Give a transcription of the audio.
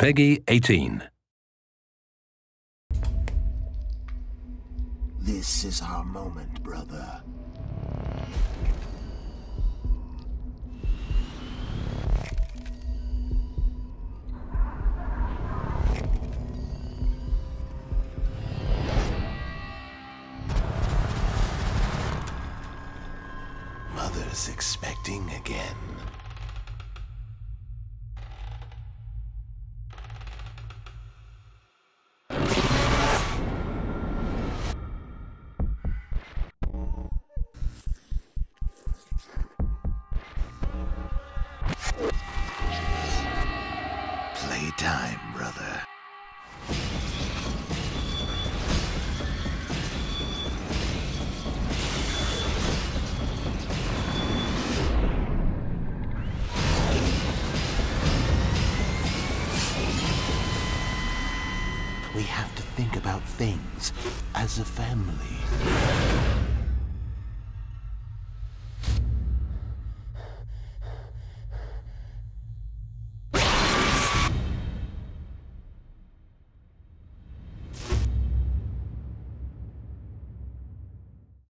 Peggy 18. This is our moment, brother. Mother's expecting again. Playtime, brother. We have to think about things as a family.